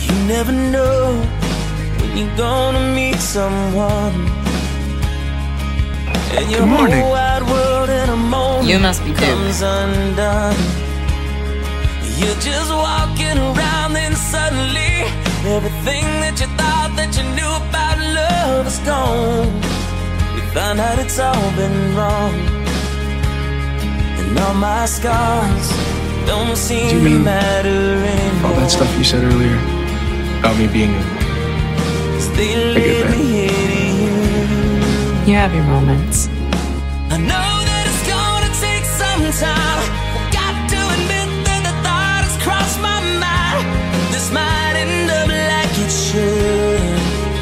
You never know when you're gonna meet someone, and your whole wide world in a moment You must be comes undone. You're just walking around, then suddenly everything that you thought that you knew about love is gone. You find out it's all been wrong, and all my scars don't seem to matter anymore. All that stuff you said earlier about me being They let me hit you. You have your moments. I know that it's gonna take some time. Got to admit that the thought has crossed my mind. This might end up like it should.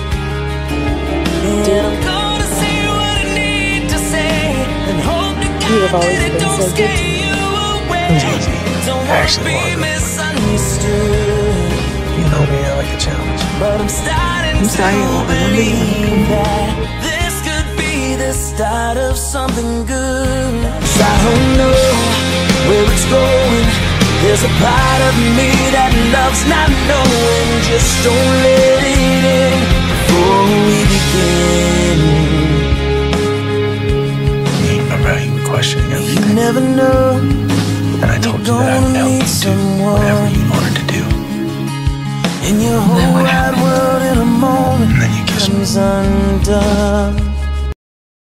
And I'm gonna say what I need to say, and hope to God that it don't scare you away. Don't want to be misunderstood. You know me, I like a challenge. But I'm starting to believe that this could be the start of something good. 'Cause I don't know where it's going. There's a part of me that loves not knowing. Just don't let it in before we begin. I'm right, you questioning everything. You never know. And I told you that I would help you do whatever you wanted to do. In your whole wide world in a moment and then you kissed me. comes undone.